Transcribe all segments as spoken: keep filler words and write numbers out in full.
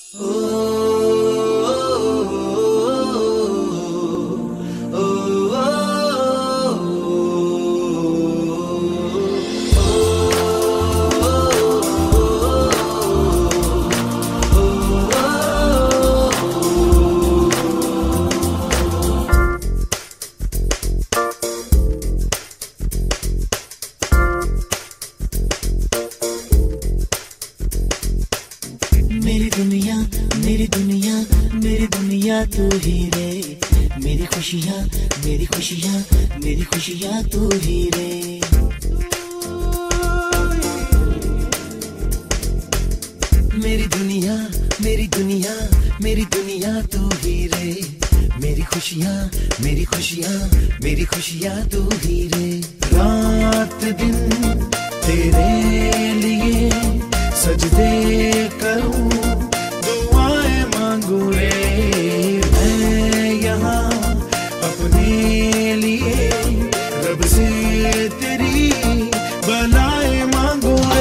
मेरी दुनिया मेरी दुनिया मेरी दुनिया तू ही रे, मेरी खुशियाँ मेरी खुशियाँ मेरी खुशियाँ तू ही रे। मेरी दुनिया मेरी दुनिया मेरी दुनिया तू ही रे, मेरी खुशियाँ मेरी खुशियाँ मेरी खुशियाँ तू ही रे। रात दिन तेरे लिए सजदे करूं, दुआएं मांगू रे, मैं यहाँ अपने लिए रब से तेरी बनाए मांगू रे।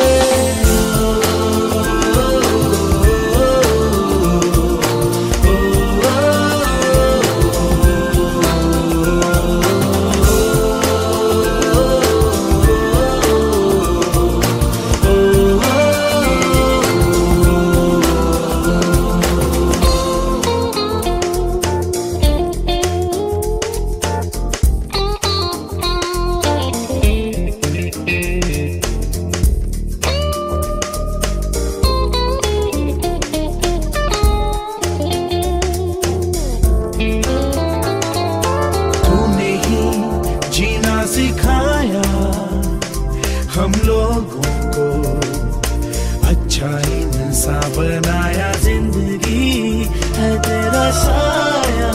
सिखाया हम लोगों को, अच्छा इंसान बनाया, जिंदगी है तेरा साया,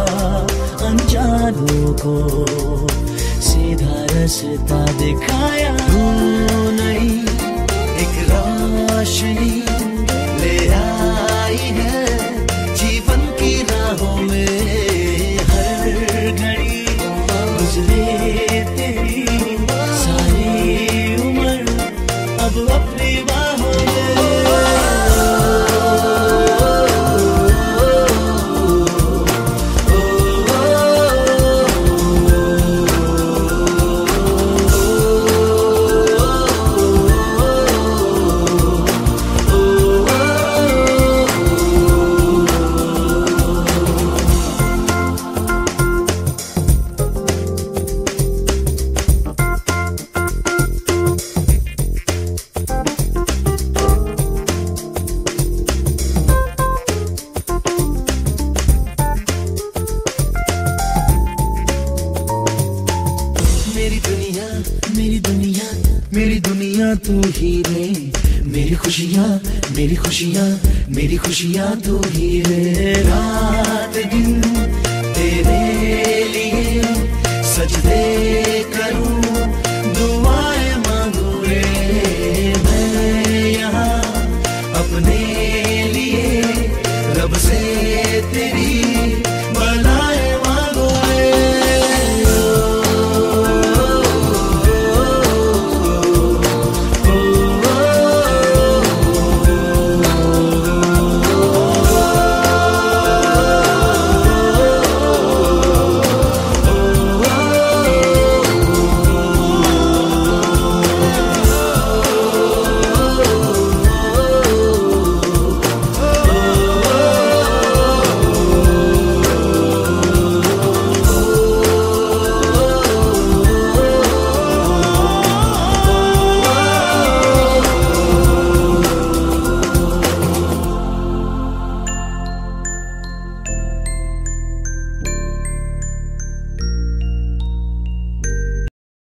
अनजानों को सीधा रास्ता दिखाया। तू नहीं एक रोशनी ले आई है जीवन की राहों में, हर घड़ी गुजरे तेरी सारी उम्र अब अपनी बाहों में। मेरी दुनिया मेरी दुनिया तू ही रे, मेरी खुशियाँ मेरी खुशियाँ मेरी खुशियाँ तू ही रे। रात दिन तेरे लिए सजदे